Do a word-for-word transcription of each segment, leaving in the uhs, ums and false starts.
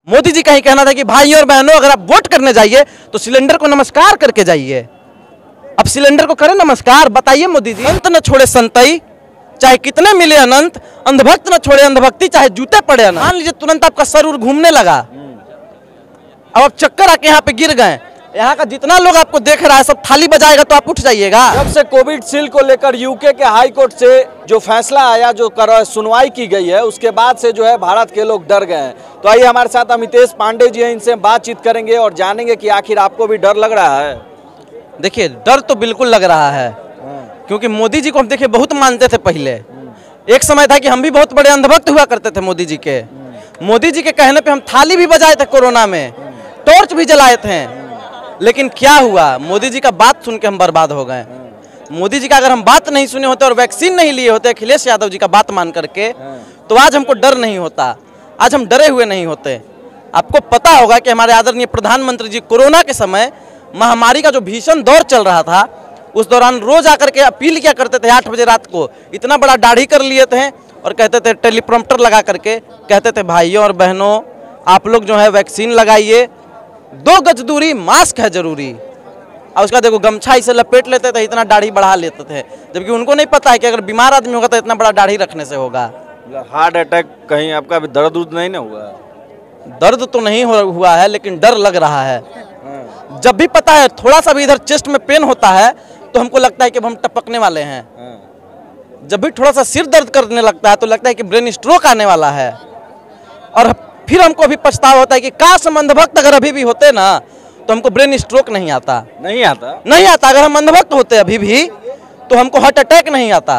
मोदी जी का ही कहना था कि भाई और बहनों अगर आप वोट करने जाइए तो सिलेंडर को नमस्कार करके जाइए। अब सिलेंडर को करें नमस्कार, बताइए मोदी जी। अंत न छोड़े संतई चाहे कितने मिले अनंत, अंधभक्त न छोड़े अंधभक्ति चाहे जूते पड़े अनंत। मान लीजिए तुरंत आपका सर उर घूमने लगा, अब आप चक्कर आके यहाँ पे गिर गए, यहाँ का जितना लोग आपको देख रहा है सब थाली बजाएगा तो आप उठ जाइएगा। जब से कोविशील्ड को लेकर यूके के हाई कोर्ट से जो फैसला आया, जो कर सुनवाई की गई है, उसके बाद से जो है भारत के लोग डर गए हैं। तो आइए हमारे साथ अमितेश पांडे जी हैं, इनसे बातचीत करेंगे और जानेंगे कि आखिर आपको भी डर लग रहा है। देखिए डर तो बिल्कुल लग रहा है, क्योंकि मोदी जी को हम देखिए बहुत मानते थे पहले। एक समय था कि हम भी बहुत बड़े अंधभक्त हुआ करते थे मोदी जी के। मोदी जी के कहने पे हम थाली भी बजाए थे, कोरोना में टॉर्च भी जलाए थे, लेकिन क्या हुआ, मोदी जी का बात सुन के हम बर्बाद हो गए। मोदी जी का अगर हम बात नहीं सुने होते और वैक्सीन नहीं लिए होते अखिलेश यादव जी का बात मान करके, तो आज हमको डर नहीं होता, आज हम डरे हुए नहीं होते। आपको पता होगा कि हमारे आदरणीय प्रधानमंत्री जी कोरोना के समय महामारी का जो भीषण दौर चल रहा था, उस दौरान रोज आकर के अपील क्या करते थे, आठ बजे रात को इतना बड़ा दाढ़ी कर लिए थे और कहते थे, टेलीप्रॉम्प्टर लगा करके कहते थे, भाइयों और बहनों आप लोग जो है वैक्सीन लगाइए, दो गज दूरी, मास्क है जरूरी। और उसका देखो गमछा इसे लपेट लेते थे, इतना दाढ़ी बढ़ा लेते थे, जबकि उनको नहीं पता है कि अगर बीमार आदमी होगा तो इतना बड़ा दाढ़ी रखने से होगा। हार्ट अटैक कहीं आपका भी दर्द उर्द नहीं ना हुआ? दर्द तो नहीं हुआ है, लेकिन डर लग रहा है। जब भी पता है थोड़ा सा भी इधर चेस्ट में पेन होता है तो हमको लगता है कि हम टपकने वाले हैं। जब भी थोड़ा सा सिर दर्द करने लगता है तो लगता है कि ब्रेन स्ट्रोक आने वाला है। और फिर हमको भी पछतावा होता है कि काश हम अंधभक्त अगर अभी भी होते ना तो हमको ब्रेन स्ट्रोक नहीं आता। नहीं आता नहीं आता अगर हम अंधभक्त होते अभी भी तो हमको हार्ट अटैक नहीं आता।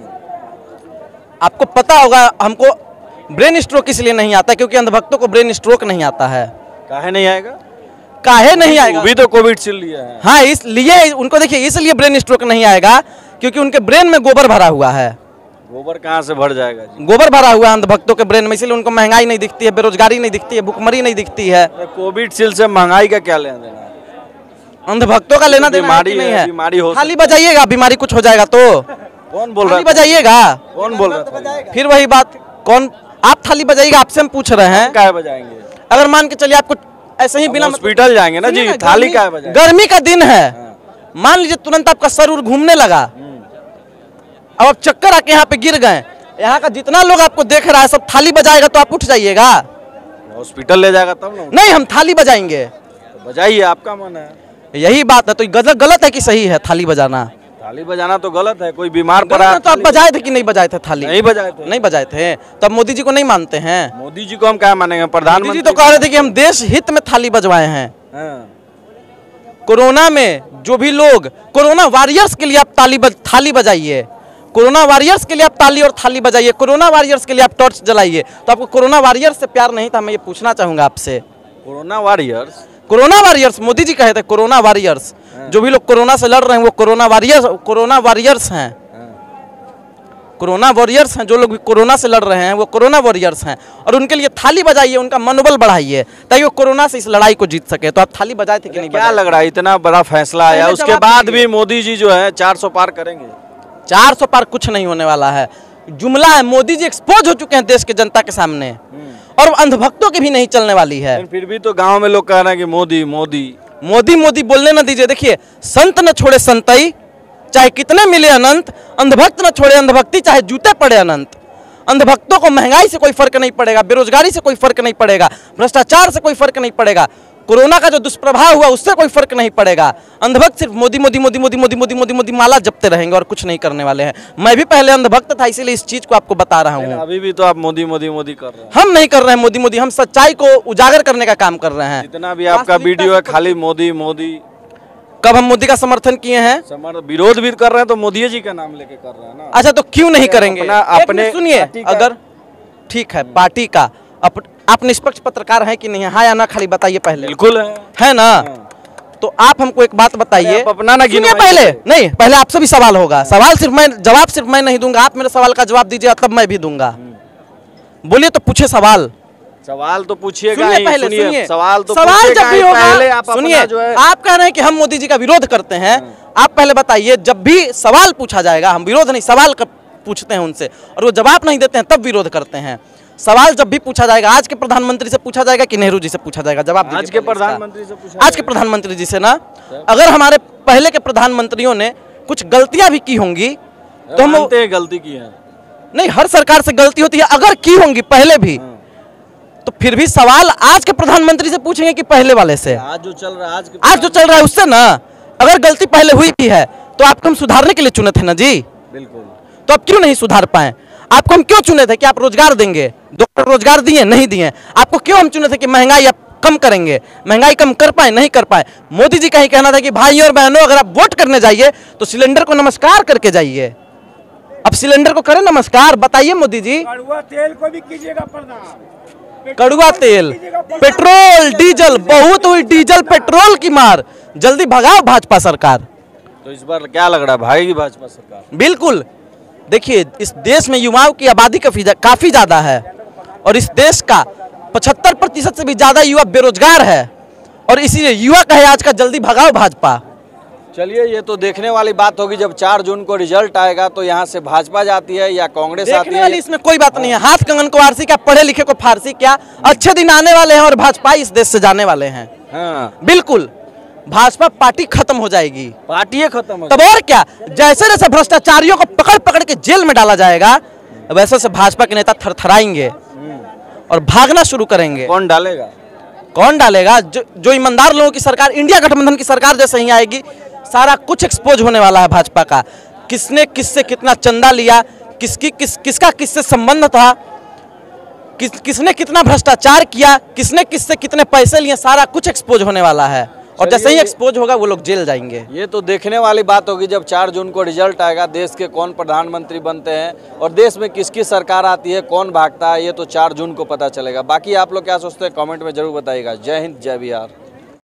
आपको पता होगा हमको ब्रेन स्ट्रोक इसलिए नहीं आता क्योंकि अंधभक्तों को ब्रेन स्ट्रोक नहीं आता है। काहे नहीं आएगा? काहे नहीं आएगा? भी तो कोविशील्ड लिया है। हाँ, इसलिए उनको देखिए, इसलिए ब्रेन स्ट्रोक नहीं आएगा क्योंकि उनके ब्रेन में गोबर भरा हुआ है। गोबर कहाँ से भर जाएगा जी? गोबर भरा हुआ है अंधभक्तों के ब्रेन में, इसलिए उनको महंगाई नहीं दिखती है, बेरोजगारी नहीं दिखती है, भुखमरी नहीं दिखती है। कोविशील्ड से महंगाई का क्या लेना देना है? अंधभक्तों का लेना देना बीमारी नहीं है। बीमारी हो, थाली बजाइएगा, बीमारी कुछ हो जाएगा तो कौन बोल रहा है? बजाइएगा, कौन बोल रहा है? फिर वही बात, कौन आप थाली बजाइएगा, आपसे हम पूछ रहे हैं। क्या बजाएंगे? अगर मान के चलिए आपको ऐसे ही बिना हॉस्पिटल जाएंगे ना जी, थाली क्या बजाएंगे? गर्मी का दिन है, मान लीजिए तुरंत आपका सर उर घूमने लगा, अब आप चक्कर आके यहाँ पे गिर गए, यहाँ का जितना लोग आपको देख रहा है सब थाली बजाएगा तो आप उठ जाइएगा। हॉस्पिटल ले जाएगा तब ना? नहीं, हम थाली बजाएंगे। तो बजाइए, आपका मन है। यही बात है। तो गलत गलत है कि सही है थाली बजाना? थाली बजाना तो गलत है। कोई बीमार पड़ा तो आप बजाए थे कि नहीं बजाए थे थाली? नहीं बजाए थे। नहीं बजाए थे, तब मोदी जी को नहीं मानते हैं? मोदी जी को हम क्या मानेंगे? प्रधानमंत्री जी तो कह रहे थे कि हम देश हित में थाली बजवाए हैं। कोरोना में जो भी लोग, कोरोना वॉरियर्स के लिए आप ताली बज, थाली बजाइए, कोरोना वॉरियर्स के लिए आप ताली और थाली बजाइए, कोरोना वॉरियर्स के लिए आप टॉर्च जलाइए। तो आपको कोरोना वॉरियर्स से प्यार नहीं था? मैं ये पूछना चाहूंगा आपसे। Corona warriors? Corona warriors Modi ji कहे थे, कोरोना वॉरियर्स। जो भी लोग कोरोना से लड़ रहे हैं वो कोरोना वॉरियर्स, कोरोना वॉरियर्स हैं। कोरोना वॉरियर्स हैं, जो लोग भी कोरोना से लड़ रहे हैं वो कोरोना वॉरियर्स हैं। और उनके लिए थाली बजाइए, उनका मनोबल बढ़ाइए ताकि वो कोरोना से इस लड़ाई को जीत सके। तो आप थाली बजाए थे कि नहीं? क्या लग रहा है इतना बड़ा फैसला आया, उसके बाद भी मोदी जी जो है चार सौ पार करेंगे? चार सौ पार कुछ नहीं होने वाला है। जुमला है, मोदी जी एक्सपोज हो चुके हैं देश के जनता के सामने, और अंधभक्तों की भी नहीं चलने वाली है। फिर भी तो गांव में लोग कह रहे हैं कि मोदी मोदी मोदी मोदी बोलने न दीजिए। देखिए, संत न छोड़े संतई चाहे कितने मिले अनंत, अंधभक्त न छोड़े अंधभक्ति चाहे जूते पड़े अनंत। अंधभक्तों को महंगाई से कोई फर्क नहीं पड़ेगा, बेरोजगारी से कोई फर्क नहीं पड़ेगा, भ्रष्टाचार से कोई फर्क नहीं पड़ेगा, कोरोना का जो दुष्प्रभाव हुआ उससे कोई फर्क नहीं पड़ेगा। अंधभक्त सिर्फ मोदी मोदी मोदी मोदी मोदी मोदी मोदी मोदी माला जपते रहेंगे और कुछ नहीं करने वाले हैं। मैं भी पहले अंधभक्त था, इसीलिए इस चीज को आपको बता रहा हूँ। अभी भी तो आप मोदी मोदी मोदी कर रहे हैं। हम नहीं कर रहे हैं मोदी मोदी, हम सच्चाई को उजागर करने का काम कर रहे हैं। जितना भी आपका वीडियो है खाली मोदी मोदी। कब हम मोदी का समर्थन किए हैं? विरोध भी कर रहे हैं तो मोदी जी का नाम लेके कर रहे हैं ना। अच्छा, तो क्यों नहीं करेंगे? अपने सुनिए, अगर ठीक है पार्टी का, आप निष्पक्ष पत्रकार हैं कि नहीं है? हाँ या ना खाली बताइए पहले। बिल्कुल है, है ना? तो आप हमको एक बात बताइए। अपना ना सुनिए पहले, नहीं पहले आपसे भी सवाल होगा। सवाल सिर्फ मैं, जवाब सिर्फ मैं नहीं दूंगा, आप मेरे सवाल का जवाब दीजिए तब मैं भी दूंगा। बोलिए तो पूछे सवाल। सवाल तो पूछिएगा। सुनिए पहले, सुनिए सवाल तो सवाल जब भी होगा, आप सुनिए, आप कह रहे हैं कि हम मोदी जी का विरोध करते हैं। आप पहले बताइए, जब भी सवाल पूछा जाएगा, हम विरोध नहीं सवाल पूछते हैं उनसे और वो जवाब नहीं देते हैं तब विरोध करते हैं। सवाल जब भी पूछा जाएगा, आज के प्रधानमंत्री से पूछा जाएगा कि नेहरू जी से पूछा जाएगा, जवाब दीजिए आज के पहले इसका। प्रधानमंत्री से पूछा आज के प्रधानमंत्री जी से ना, अगर हमारे पहले के प्रधानमंत्रियों ने कुछ गलतियां भी की होंगी तो हम मानते हैं गलती की है। नहीं, हर सरकार से गलती होती है, अगर की होंगी पहले भी तो फिर भी सवाल आज के प्रधानमंत्री से पूछेंगे कि पहले वाले से। आज जो चल रहा है आज के आज जो चल रहा है उससे ना, अगर गलती पहले हुई भी है तो आपको हम सुधारने के लिए चुने थे ना जी, बिल्कुल। तो आप क्यों नहीं सुधार पाए? आपको हम क्यों चुने थे कि आप रोजगार देंगे? दो करोड़ रोजगार दिए, नहीं दिए। आपको क्यों हम चुने थे कि महंगाई आप कम करेंगे? महंगाई कम कर पाए, नहीं कर पाए। मोदी जी का ही कहना था कि भाई और बहनों, अगर आप वोट करने जाइए तो सिलेंडर को नमस्कार करके जाइए। अब सिलेंडर को करें नमस्कार, बताइए मोदी जी। कड़वा तेल को भी कीजिएगा प्रणाम। कड़वा तेल, पेट्रोल, डीजल, बहुत हुई डीजल पेट्रोल की मार। जल्दी भगाओ भाजपा सरकार। तो इस बार क्या लग रहा है, भागेगी भाजपा सरकार? बिल्कुल। देखिए, इस देश में युवाओं की आबादी काफी काफी ज्यादा है और इस देश का पचहत्तर प्रतिशत से भी ज्यादा युवा बेरोजगार है और इसीलिए युवा कहे आज का जल्दी भगाओ भाजपा। चलिए, ये तो देखने वाली बात होगी जब चार जून को रिजल्ट आएगा तो यहाँ से भाजपा जाती है या कांग्रेस आती देखने है। वाली इसमें कोई बात नहीं है। हाथ कंगन को आरसी क्या, पढ़े लिखे को फारसी क्या, अच्छे दिन आने वाले हैं और भाजपा इस देश से जाने वाले हैं। हाँ, बिल्कुल, भाजपा पार्टी खत्म हो जाएगी, पार्टी खत्म हो तब और क्या। जैसे जैसे भ्रष्टाचारियों को पकड़ पकड़ के जेल में डाला जाएगा वैसे वैसे भाजपा के नेता थरथराएंगे और भागना शुरू करेंगे। कौन डालेगा? कौन डालेगा? जो जो ईमानदार लोगों की सरकार, इंडिया गठबंधन की सरकार जैसे ही आएगी, सारा कुछ एक्सपोज होने वाला है भाजपा का। किसने किससे कितना चंदा लिया, किसकी किस किसका किससे संबंध था, किस किसने कितना भ्रष्टाचार किया, किसने किससे कितने पैसे लिए, सारा कुछ एक्सपोज होने वाला है। और जैसे ही एक्सपोज होगा वो लोग जेल जाएंगे। ये तो देखने वाली बात होगी जब चार जून को रिजल्ट आएगा, देश के कौन प्रधानमंत्री बनते हैं और देश में किसकी सरकार आती है, कौन भागता है, ये तो चार जून को पता चलेगा। बाकी आप लोग क्या सोचते हैं कमेंट में जरूर बताइएगा। जय हिंद, जय बिहार।